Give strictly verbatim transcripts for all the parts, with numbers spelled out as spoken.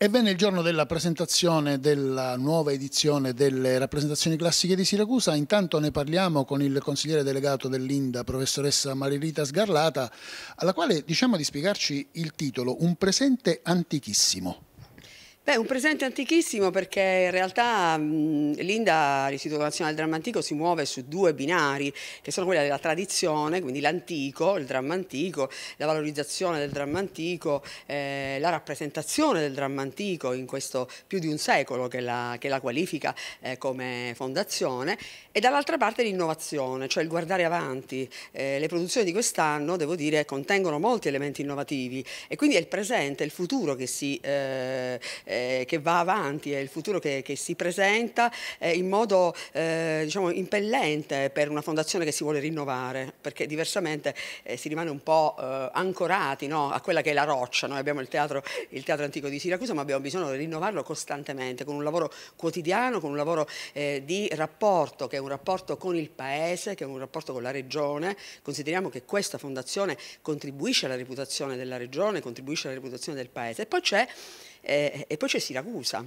E venne il giorno della presentazione della nuova edizione delle rappresentazioni classiche di Siracusa. Intanto ne parliamo con il consigliere delegato dell'Inda, professoressa Maririta Sgarlata, alla quale diciamo di spiegarci il titolo, Un presente antichissimo. Beh, un presente antichissimo perché in realtà l'Inda, l'Istituto Nazionale del Dramma Antico, si muove su due binari che sono quelli della tradizione, quindi l'antico, il dramma antico, la valorizzazione del dramma antico, eh, la rappresentazione del dramma antico in questo più di un secolo che la, che la qualifica eh, come fondazione, e dall'altra parte l'innovazione, cioè il guardare avanti. Eh, le produzioni di quest'anno, devo dire, contengono molti elementi innovativi e quindi è il presente, il futuro che si... Eh, Eh, che va avanti, è il futuro che, che si presenta eh, in modo eh, diciamo impellente per una fondazione che si vuole rinnovare, perché diversamente eh, si rimane un po' eh, ancorati, no, a quella che è la roccia. Noi abbiamo il teatro, il teatro antico di Siracusa, ma abbiamo bisogno di rinnovarlo costantemente, con un lavoro quotidiano, con un lavoro eh, di rapporto, che è un rapporto con il paese, che è un rapporto con la regione. Consideriamo che questa fondazione contribuisce alla reputazione della regione, contribuisce alla reputazione del paese. E poi c'è Eh, e poi c'è Siracusa.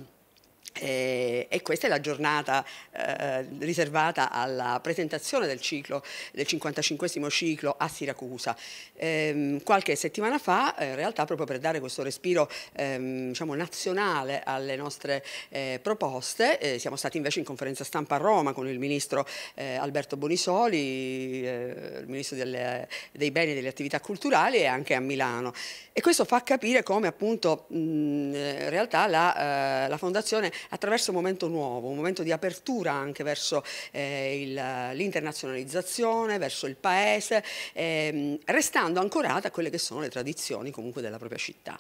Eh, e questa è la giornata eh, riservata alla presentazione del ciclo, del cinquantacinquesimo ciclo a Siracusa. Eh, qualche settimana fa, eh, in realtà, proprio per dare questo respiro eh, diciamo, nazionale alle nostre eh, proposte, eh, siamo stati invece in conferenza stampa a Roma con il ministro eh, Alberto Bonisoli, eh, il ministro delle, dei beni e delle attività culturali, e anche a Milano. E questo fa capire come appunto mh, in realtà la, eh, la Fondazione, attraverso un momento nuovo, un momento di apertura anche verso eh, l'internazionalizzazione, verso il paese, ehm, restando ancorata a quelle che sono le tradizioni comunque della propria città.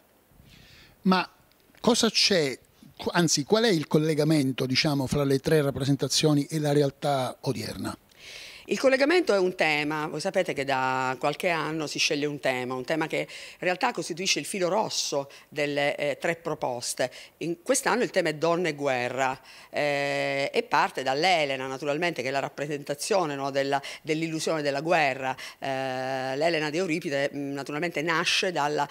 Ma cosa c'è, anzi qual è il collegamento, diciamo, fra le tre rappresentazioni e la realtà odierna? Il collegamento è un tema, voi sapete che da qualche anno si sceglie un tema, un tema che in realtà costituisce il filo rosso delle eh, tre proposte. In quest'anno il tema è donne e guerra eh, e parte dall'Elena, naturalmente, che è la rappresentazione, no, dell'illusione della guerra. Eh, L'Elena di Euripide mh, naturalmente nasce dalla,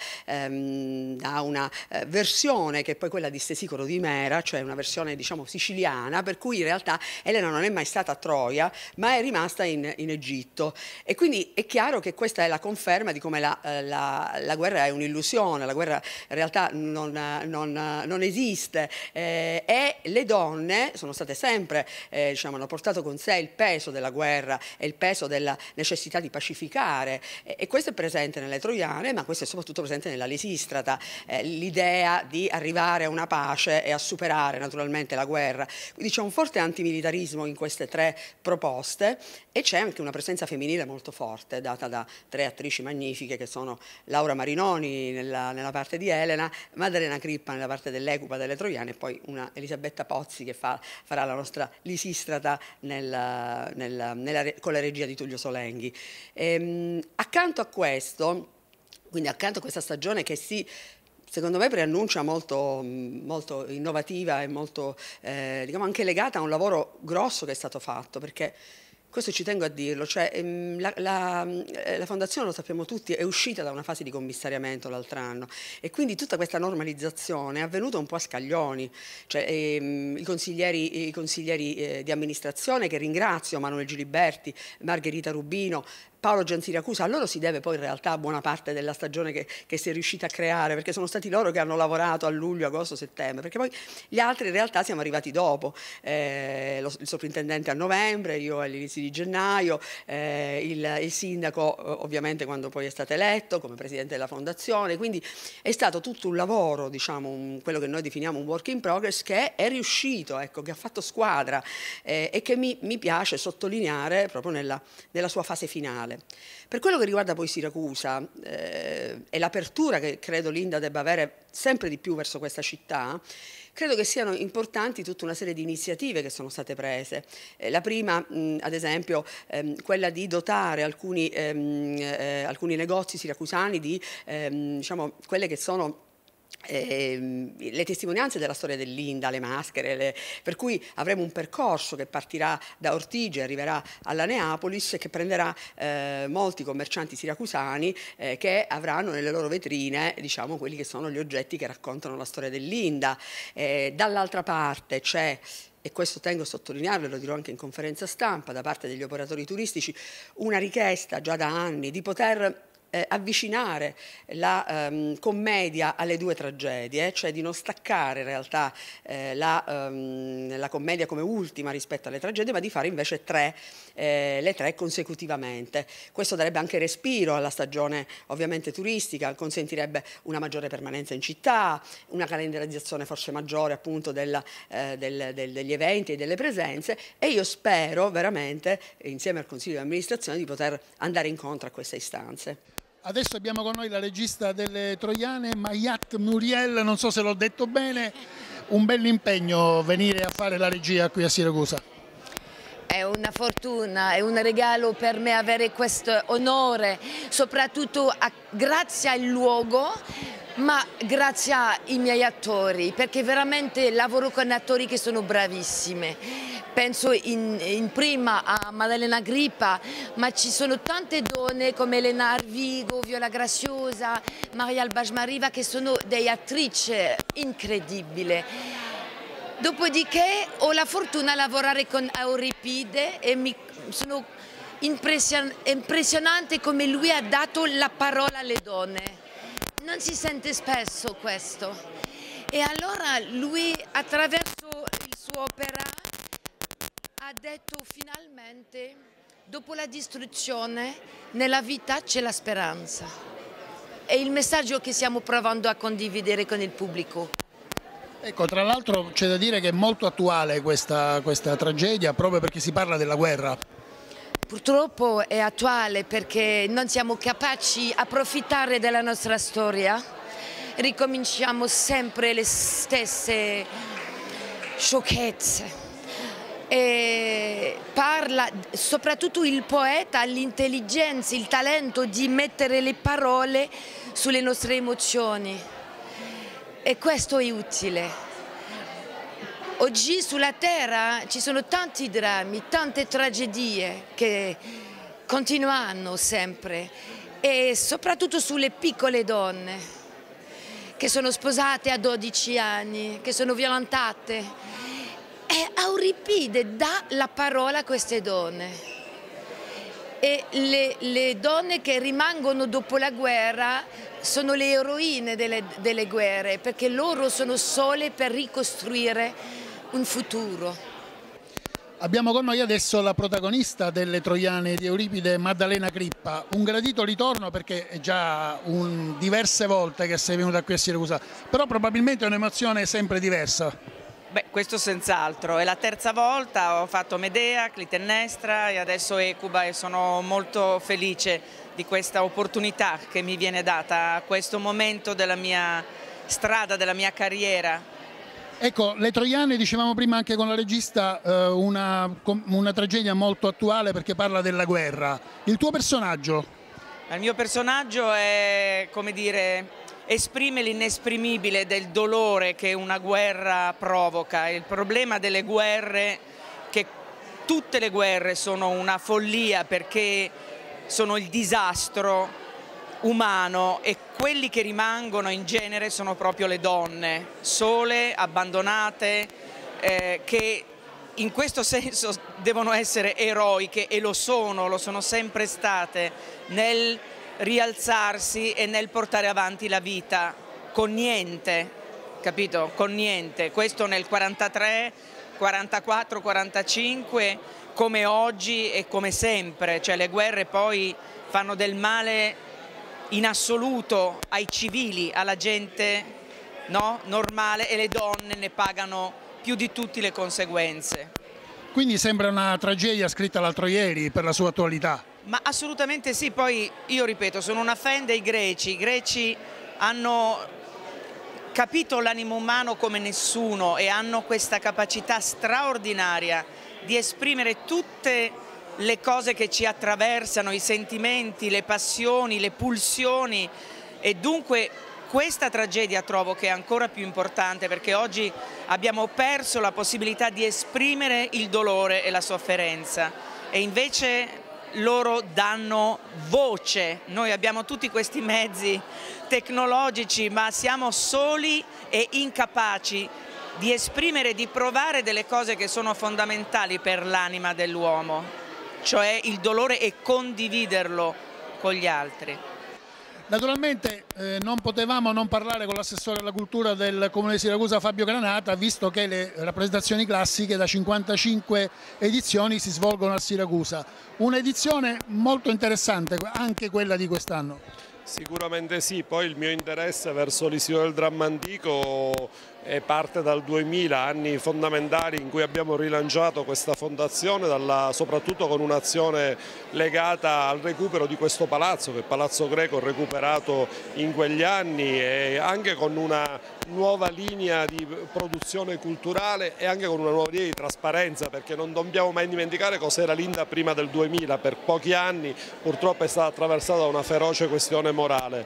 ehm, da una eh, versione che è poi quella di Stesicoro di Mera, cioè una versione diciamo siciliana, per cui in realtà Elena non è mai stata a Troia, ma è rimasta In, in Egitto, e quindi è chiaro che questa è la conferma di come la, la, la guerra è un'illusione, la guerra in realtà non, non, non esiste eh, e le donne sono state sempre, eh, diciamo, hanno portato con sé il peso della guerra e il peso della necessità di pacificare, e, e questo è presente nelle Troiane, ma questo è soprattutto presente nella Lisistrata, eh, l'idea di arrivare a una pace e a superare naturalmente la guerra. Quindi c'è un forte antimilitarismo in queste tre proposte. E c'è anche una presenza femminile molto forte, data da tre attrici magnifiche che sono Laura Marinoni nella, nella parte di Elena, Maddalena Crippa nella parte dell'Ecupa delle Troiane, e poi una Elisabetta Pozzi che fa, farà la nostra Lisistrata nel, nel, nella, con la regia di Tullio Solenghi. Ehm, accanto a questo, quindi accanto a questa stagione che si secondo me preannuncia molto, molto innovativa e molto eh, diciamo anche legata a un lavoro grosso che è stato fatto, perché questo ci tengo a dirlo, cioè, ehm, la, la, la Fondazione, lo sappiamo tutti, è uscita da una fase di commissariamento l'altro anno, e quindi tutta questa normalizzazione è avvenuta un po' a scaglioni, cioè, ehm, i consiglieri, i consiglieri eh, di amministrazione, che ringrazio, Manuel Giliberti, Margherita Rubino, Paolo Giansiracusa, a loro si deve poi in realtà buona parte della stagione che, che si è riuscita a creare, perché sono stati loro che hanno lavorato a luglio, agosto, settembre, perché poi gli altri in realtà siamo arrivati dopo, eh, lo, il sovrintendente a novembre, io all'inizio di gennaio, eh, il, il sindaco ovviamente quando poi è stato eletto come presidente della fondazione, quindi è stato tutto un lavoro, diciamo, un, quello che noi definiamo un work in progress, che è riuscito, ecco, che ha fatto squadra eh, e che mi, mi piace sottolineare proprio nella, nella sua fase finale. Per quello che riguarda poi Siracusa eh, e l'apertura che credo l'Inda debba avere sempre di più verso questa città, credo che siano importanti tutta una serie di iniziative che sono state prese. Eh, la prima, mh, ad esempio, ehm, quella di dotare alcuni, ehm, eh, alcuni negozi siracusani di ehm, diciamo, quelle che sono Eh, le testimonianze della storia dell'Inda, le maschere, le, per cui avremo un percorso che partirà da Ortigia e arriverà alla Neapolis e che prenderà eh, molti commercianti siracusani eh, che avranno nelle loro vetrine, diciamo, quelli che sono gli oggetti che raccontano la storia dell'Inda. Eh, dall'altra parte c'è, e questo tengo a sottolinearlo, lo dirò anche in conferenza stampa, da parte degli operatori turistici, una richiesta già da anni di poter Eh, avvicinare la ehm, commedia alle due tragedie, cioè di non staccare in realtà eh, la, ehm, la commedia come ultima rispetto alle tragedie, ma di fare invece tre, eh, le tre consecutivamente. Questo darebbe anche respiro alla stagione ovviamente turistica, consentirebbe una maggiore permanenza in città, una calendarizzazione forse maggiore appunto della, eh, del, del, degli eventi e delle presenze, e io spero veramente insieme al Consiglio di amministrazione di poter andare incontro a queste istanze. Adesso abbiamo con noi la regista delle Troiane, Mayat Muriel, non so se l'ho detto bene, un bell'impegno venire a fare la regia qui a Siracusa. È una fortuna, è un regalo per me avere questo onore, soprattutto a, grazie al luogo, ma grazie ai miei attori, perché veramente lavoro con attori che sono bravissime. Penso in, in prima a Maddalena Grippa, ma ci sono tante donne come Elena Arvigo, Viola Graziosa, Maria Albajmariva, che sono delle attrici incredibili. Dopodiché ho la fortuna di lavorare con Euripide e mi sono impression, impressionante come lui ha dato la parola alle donne. Non si sente spesso questo. E allora lui, attraverso il suo opera, ha detto finalmente, dopo la distruzione, nella vita c'è la speranza. È il messaggio che stiamo provando a condividere con il pubblico. Ecco, tra l'altro c'è da dire che è molto attuale questa, questa tragedia proprio perché si parla della guerra. Purtroppo è attuale perché non siamo capaci di approfittare della nostra storia, ricominciamo sempre le stesse sciocchezze. E parla, soprattutto il poeta ha l'intelligenza, il talento di mettere le parole sulle nostre emozioni e questo è utile. Oggi sulla terra ci sono tanti drammi, tante tragedie che continuano sempre e soprattutto sulle piccole donne che sono sposate a dodici anni, che sono violentate. E Euripide dà la parola a queste donne e le, le donne che rimangono dopo la guerra sono le eroine delle, delle guerre perché loro sono sole per ricostruire un futuro. Abbiamo con noi adesso la protagonista delle Troiane di Euripide, Maddalena Grippa. Un gradito ritorno perché è già un, diverse volte che sei venuta qui a Siracusa, però probabilmente è un'emozione sempre diversa. Beh, questo senz'altro, è la terza volta, ho fatto Medea, Clitennestra e adesso Ecuba e sono molto felice di questa opportunità che mi viene data a questo momento della mia strada, della mia carriera. Ecco, le Troiane, dicevamo prima anche con la regista, una, una tragedia molto attuale perché parla della guerra. Il tuo personaggio? Il mio personaggio è, come dire, esprime l'inesprimibile del dolore che una guerra provoca. Il problema delle guerre, che tutte le guerre sono una follia perché sono il disastro umano e quelli che rimangono in genere sono proprio le donne, sole, abbandonate, eh, che in questo senso devono essere eroiche e lo sono, lo sono sempre state nel rialzarsi e nel portare avanti la vita con niente, capito? Con niente. Questo nel quarantatré, quarantaquattro, quarantacinque, come oggi e come sempre. Cioè le guerre poi fanno del male in assoluto ai civili, alla gente, no? Normale, e le donne ne pagano più di tutti le conseguenze. Quindi sembra una tragedia scritta l'altro ieri per la sua attualità. Ma assolutamente sì, poi io ripeto, sono una fan dei greci, i greci hanno capito l'animo umano come nessuno e hanno questa capacità straordinaria di esprimere tutte le cose che ci attraversano, i sentimenti, le passioni, le pulsioni, e dunque questa tragedia trovo che è ancora più importante, perché oggi abbiamo perso la possibilità di esprimere il dolore e la sofferenza e invece loro danno voce. Noi abbiamo tutti questi mezzi tecnologici, ma siamo soli e incapaci di esprimere, di provare delle cose che sono fondamentali per l'anima dell'uomo, cioè il dolore e condividerlo con gli altri. Naturalmente eh, non potevamo non parlare con l'assessore alla cultura del Comune di Siracusa Fabio Granata, visto che le rappresentazioni classiche da cinquantacinque edizioni si svolgono a Siracusa. Un'edizione molto interessante, anche quella di quest'anno. Sicuramente sì, poi il mio interesse verso l'Istituto del Dramma Antico parte dal duemila, anni fondamentali in cui abbiamo rilanciato questa fondazione, dalla, soprattutto con un'azione legata al recupero di questo palazzo, che è il Palazzo Greco recuperato in quegli anni, e anche con una nuova linea di produzione culturale e anche con una nuova linea di trasparenza, perché non dobbiamo mai dimenticare cos'era l'Inda prima del duemila, per pochi anni purtroppo è stata attraversata da una feroce questione morale.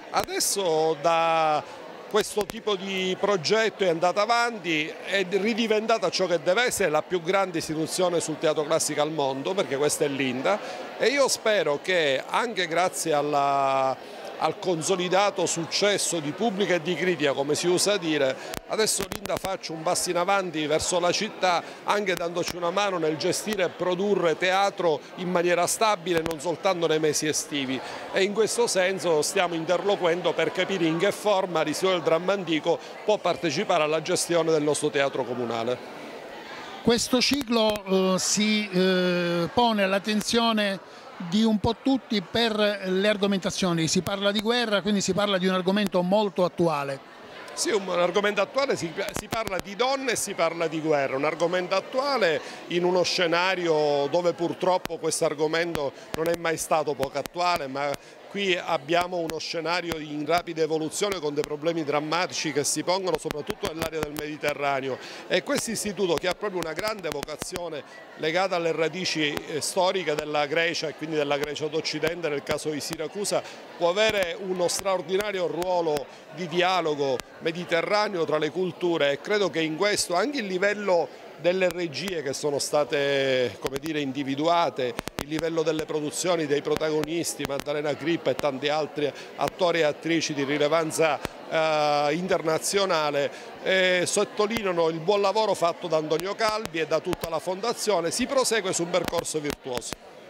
Adesso da questo tipo di progetto è andato avanti, è ridiventata ciò che deve essere la più grande istituzione sul teatro classico al mondo, perché questa è l'Inda, e io spero che anche grazie alla, al consolidato successo di pubblico e di critica, come si usa dire, adesso l'Inda faccia un passo in avanti verso la città, anche dandoci una mano nel gestire e produrre teatro in maniera stabile, non soltanto nei mesi estivi, e in questo senso stiamo interloquendo per capire in che forma l'Istituto del Dramma Antico può partecipare alla gestione del nostro teatro comunale. Questo ciclo eh, si eh, pone all'attenzione di un po' tutti per le argomentazioni, si parla di guerra, quindi si parla di un argomento molto attuale. Sì, un argomento attuale, si, si parla di donne e si parla di guerra, un argomento attuale in uno scenario dove purtroppo questo argomento non è mai stato poco attuale, ma qui abbiamo uno scenario in rapida evoluzione con dei problemi drammatici che si pongono soprattutto nell'area del Mediterraneo, e questo istituto, che ha proprio una grande vocazione legata alle radici storiche della Grecia e quindi della Grecia d'Occidente, nel caso di Siracusa, può avere uno straordinario ruolo di dialogo mediterraneo tra le culture, e credo che in questo anche il livello delle regie che sono state, come dire, individuate, il livello delle produzioni, dei protagonisti, Maddalena Crippa e tanti altri attori e attrici di rilevanza eh, internazionale, eh, sottolineano il buon lavoro fatto da Antonio Calvi e da tutta la fondazione. Si prosegue su un percorso virtuoso.